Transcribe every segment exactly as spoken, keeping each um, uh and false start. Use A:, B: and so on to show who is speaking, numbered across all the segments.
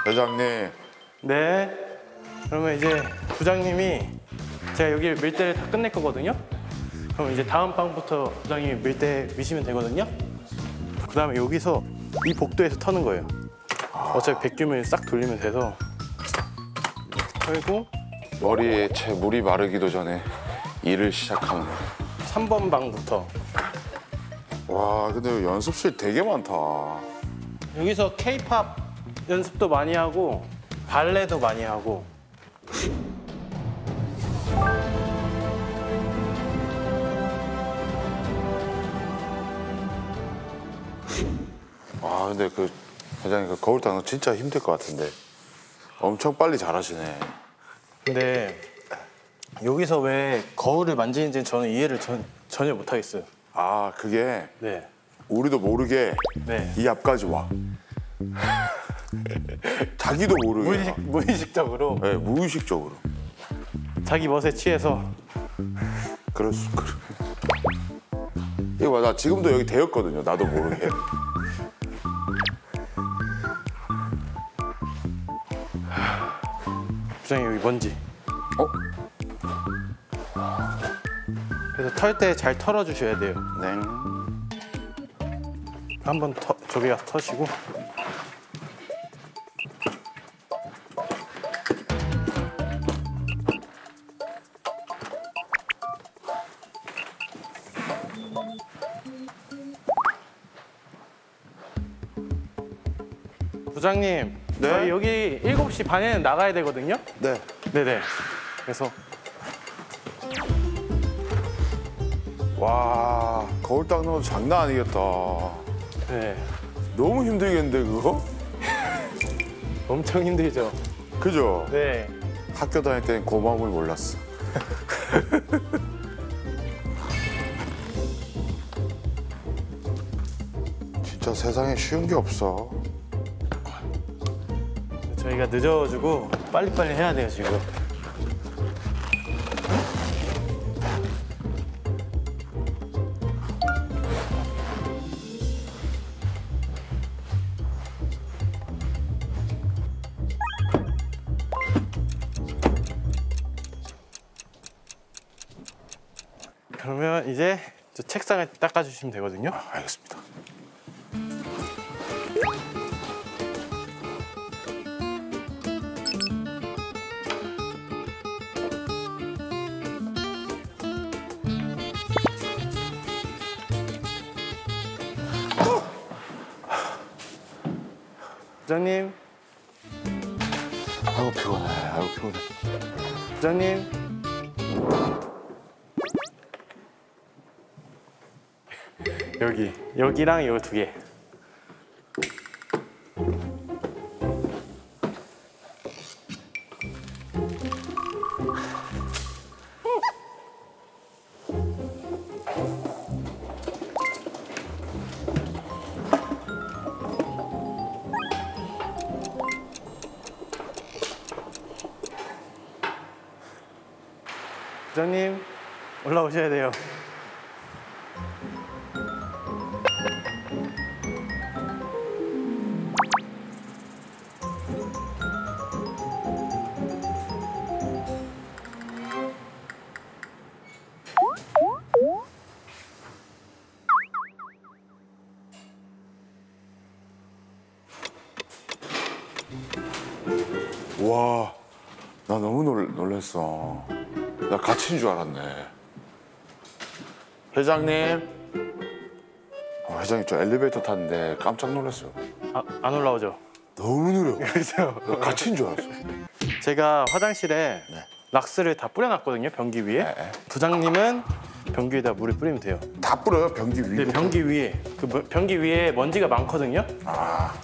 A: 회장님.
B: 네. 그러면 이제 부장님이 제가 여기 밀대를 다 끝낼 거거든요. 그럼 이제 다음 방부터 부장님이 밀대 미시면 되거든요. 그 다음에 여기서 이 복도에서 터는 거예요. 어차피 백규면 싹 돌리면 돼서 털고
A: 머리에 채 물이 마르기도 전에 일을 시작하는 거야.
B: 삼 번 방부터.
A: 와, 근데 연습실 되게 많다.
B: 여기서 케이팝 연습도 많이 하고 발레도 많이 하고.
A: 아, 근데 그 회장님 그 거울 닦는 거 진짜 힘들 것 같은데 엄청 빨리 잘하시네.
B: 근데 여기서 왜 거울을 만지는지는 저는 이해를 전, 전혀 못 하겠어요.
A: 아, 그게
B: 네.
A: 우리도 모르게
B: 네.
A: 이 앞까지 와. 자기도 모르게.
B: 무의식, 무의식적으로
A: 네, 무의식적으로.
B: 자기 멋에 취해서.
A: 그럴 수, 그래. 이거 봐, 나 지금도 여기 대였거든요. 나도 모르게.
B: 부장님 여기 먼지.
A: 어?
B: 그래서 털 때 잘 털어주셔야 돼요.
A: 네.
B: 한번 터, 저기 가서 터시고. 부장님,
A: 네?
B: 저희 여기 일곱 시 반에는 나가야 되거든요.
A: 네.
B: 네네. 그래서
A: 와, 거울 닦는 거 장난 아니겠다.
B: 네,
A: 너무 힘들겠는데, 그거?
B: 엄청 힘들죠.
A: 그죠?
B: 네.
A: 학교 다닐 때는 고마움을 몰랐어. 진짜 세상에 쉬운 게 없어.
B: 저희가 늦어가지고 빨리빨리 해야 돼요 지금. 그러면 이제 저 책상을 닦아주시면 되거든요.
A: 아, 알겠습니다.
B: 부장님,
A: 아이고 피곤해. 아이고 피곤해.
B: 부장님. 여기, 여기랑 이거 두 개. 부장님, 올라오셔야 돼요.
A: 와, 나 너무 놀, 놀랬어. 나 갇힌 줄 알았네. 회장님. 어, 회장님 저 엘리베이터 탔는데 깜짝 놀랐어요.
B: 아, 안 올라오죠?
A: 너무 느려.
B: 그래서
A: 나 갇힌 줄 알았어.
B: 제가 화장실에
A: 네.
B: 락스를 다 뿌려놨거든요, 변기 위에.
A: 네.
B: 부장님은 변기 위에다 물을 뿌리면 돼요.
A: 다 뿌려요, 변기 위에.
B: 네, 변기 위에. 그 뭐- 변기 위에 먼지가 많거든요.
A: 아.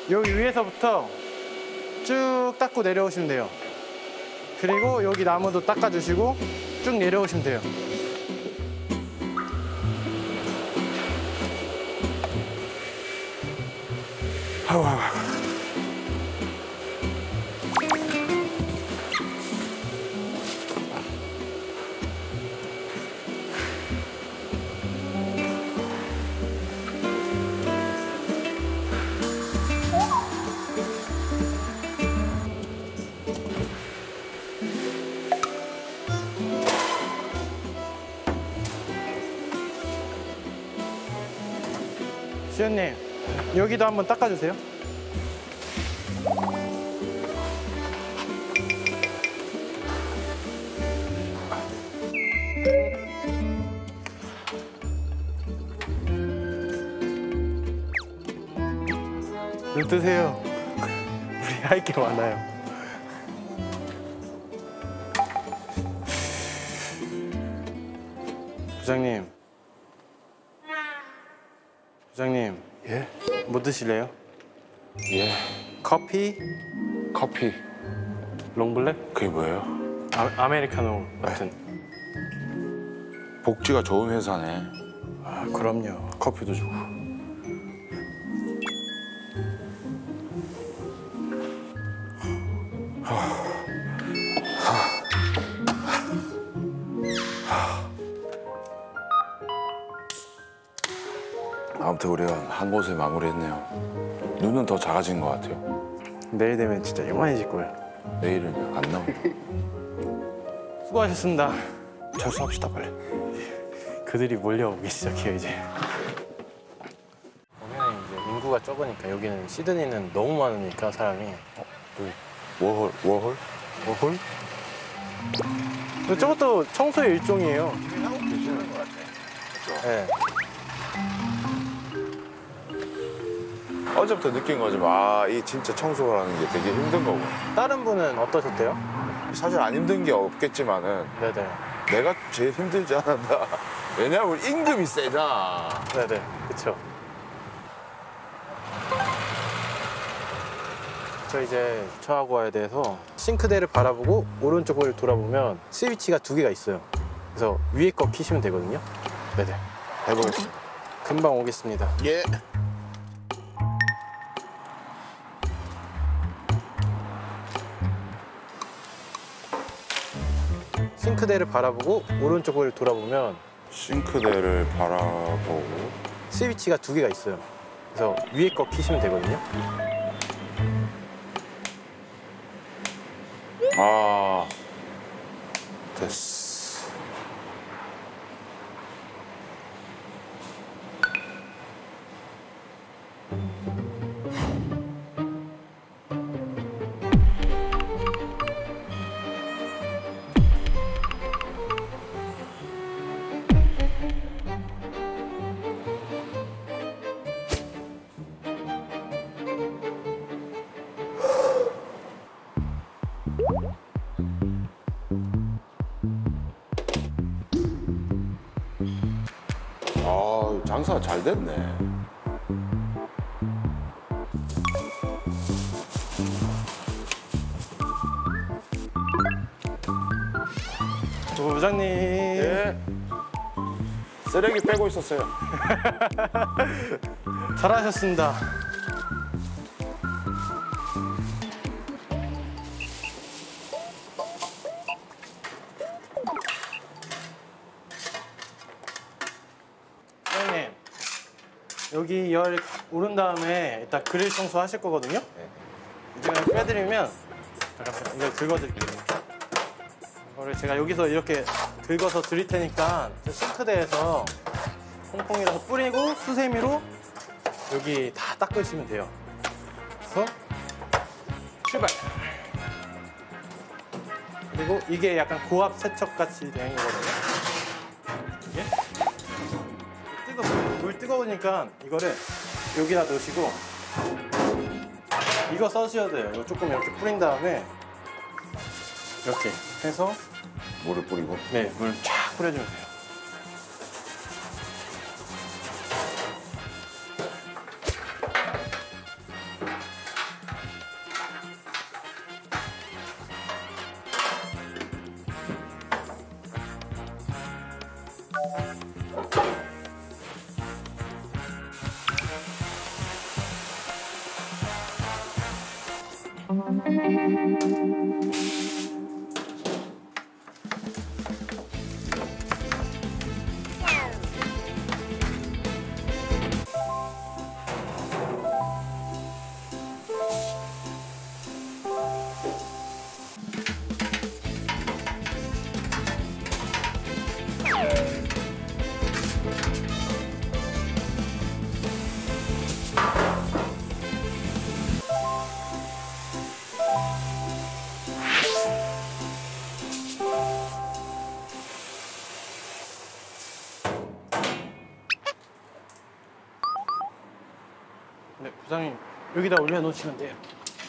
B: 여기 위에서부터 쭉 닦고 내려오시면 돼요. 그리고 여기 나무도 닦아주시고 쭉 내려오시면 돼요.
A: 아우, 아우, 아우.
B: 시연님, 여기도 한번 닦아주세요. 눈 뜨세요. 우리 할 게 많아요. 부장님. 부장님.
A: 예?
B: 뭐 드실래요?
A: 예.
B: 커피?
A: 커피.
B: 롱블랙?
A: 그게 뭐예요?
B: 아, 아메리카노 같은.
A: 복지가 좋은 회사네.
B: 아, 그럼요.
A: 커피도 주고. 아무튼 우리가 한 곳에 마무리했네요. 눈은 더 작아진 것 같아요.
B: 내일 되면 진짜 요만해질 거예요.
A: 내일은 안 나온다.
B: 수고하셨습니다.
A: 철수합시다 빨리.
B: 그들이 몰려오기 시작해요 이제. 여기는 이제 인구가 적으니까 여기는 시드니는 너무 많으니까 사람이. 어, 여기
A: 워홀 워홀?
B: 워홀? 근데 저것도 청소의 일종이에요.
A: 하고 계시는 것 같아.
B: 네.
A: 어제부터 느낀 거지만 아, 이 진짜 청소라는 게 되게 힘든 거고.
B: 다른 분은 어떠셨대요?
A: 사실 안 힘든 게 없겠지만은
B: 네네.
A: 내가 제일 힘들지 않았나. 왜냐면 우리 임금이 세잖아.
B: 네네. 그쵸. 저 이제 주차하고 와야 돼서 싱크대를 바라보고 오른쪽을 돌아보면 스위치가 두 개가 있어요. 그래서 위에 거 키시면 되거든요. 네네.
A: 해보겠습니다.
B: 금방 오겠습니다.
A: 예.
B: 싱크대를 바라보고 오른쪽을 돌아보면
A: 싱크대를 바라보고
B: 스위치가 두 개가 있어요. 그래서 위에 거 키시면 되거든요.
A: 아 됐어. 아 장사가 잘 됐네.
B: 부장님.
A: 예. 쓰레기 빼고 있었어요.
B: 잘하셨습니다. 부장님, 여기 열 오른 다음에 일단 그릴 청소 하실 거거든요. 이제 그냥 빼드리면 잠깐만 이거 긁어드릴게요. 이거를 제가 여기서 이렇게 긁어서 드릴 테니까 저 싱크대에서 퐁퐁이라서 뿌리고 수세미로 여기 다 닦으시면 돼요. 그래서 출발. 그리고 이게 약간 고압 세척 같이 된 거거든요. 이게 뜨거 물 뜨거우니까 이거를 여기다 넣으시고 이거 써주셔야 돼요. 이거 조금 이렇게 뿌린 다음에 이렇게 해서
A: 물을 뿌리고.
B: 네, 물 쫙 뿌려주면 돼요. 네, 부장님 여기다 올려놓으시면 돼요.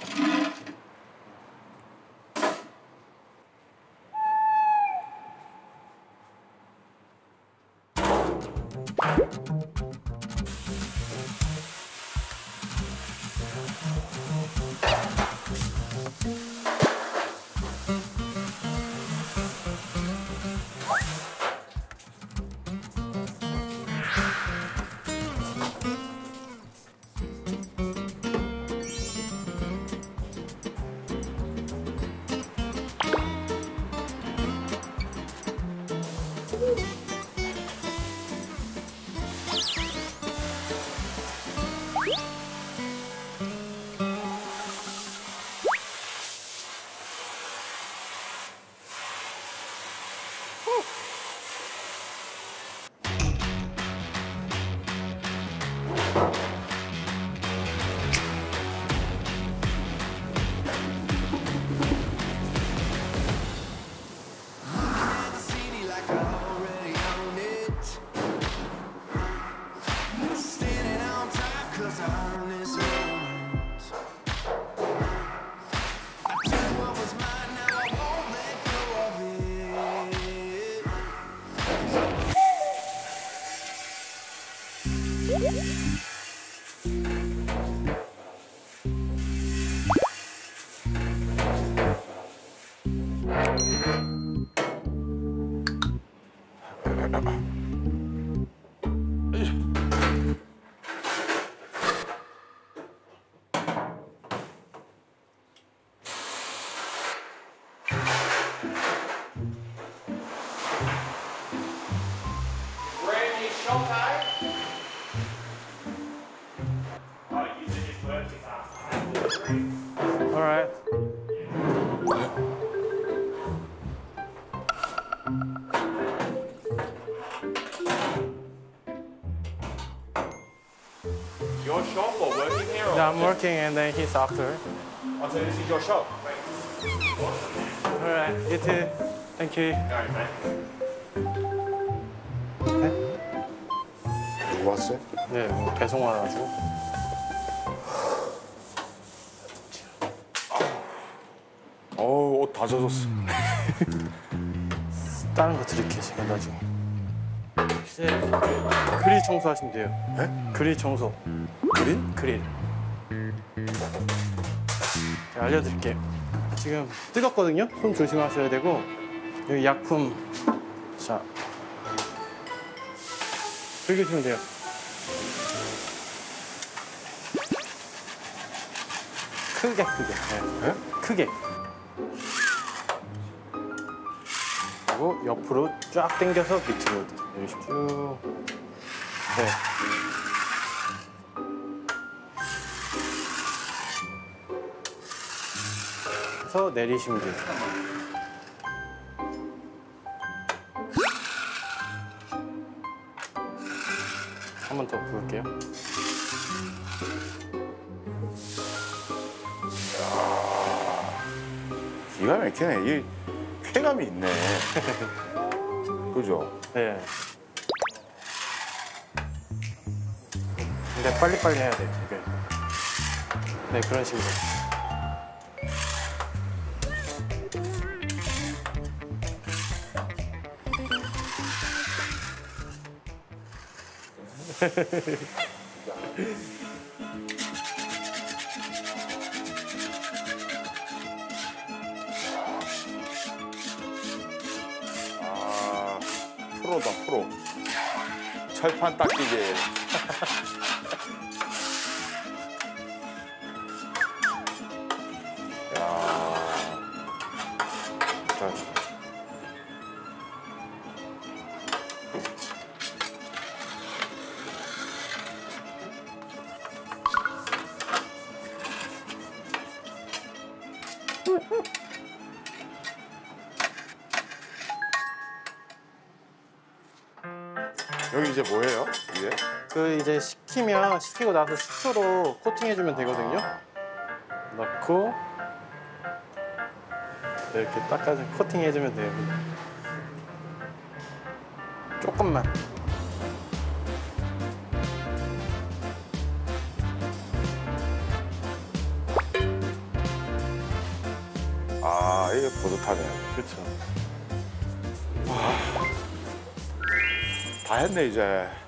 C: Randy Showtime. Oh, you did his work
B: Alright.
C: Your shop or working here? Or
B: Yeah, I'm working and then he's after.
C: Oh, so this is your shop?
B: Alright, you too. Thank you.
C: Alright, man.
A: 누구 왔어요?
B: 네, 뭐 배송 와가지고.
A: 어우, 옷 다 젖었어.
B: 다른 거 드릴게요, 제가 나중에. 이제 그릴 청소하시면 돼요.
A: 네?
B: 그릴 청소.
A: 그린?
B: 그릴. 제가 알려드릴게요. 지금 뜨겁거든요? 손 조심하셔야 되고 여기 약품. 자, 긁으시면 돼요. 크게 크게. 네.
A: 네?
B: 크게. 그리고 옆으로 쫙 당겨서 밑으로 내리시고 쭉. 네. 그래서 내리시면 돼요. 한 번 더 부을게요.
A: 기가 막히네. 이 쾌감이 있네. 그죠?
B: 네. 근데 빨리빨리 해야 돼요, 이게. 네, 그런 식으로.
A: 프로다 프로. 철판 닦이게. 야. 자. 여기 이제 뭐예요? 이게?
B: 그 이제 식히면 식히고 나서 식초로 코팅해주면 되거든요. 넣고 이렇게 닦아서 코팅해주면 돼요. 조금만.
A: 아 이게 뿌듯하네.
B: 그렇죠.
A: 다 했네 이제.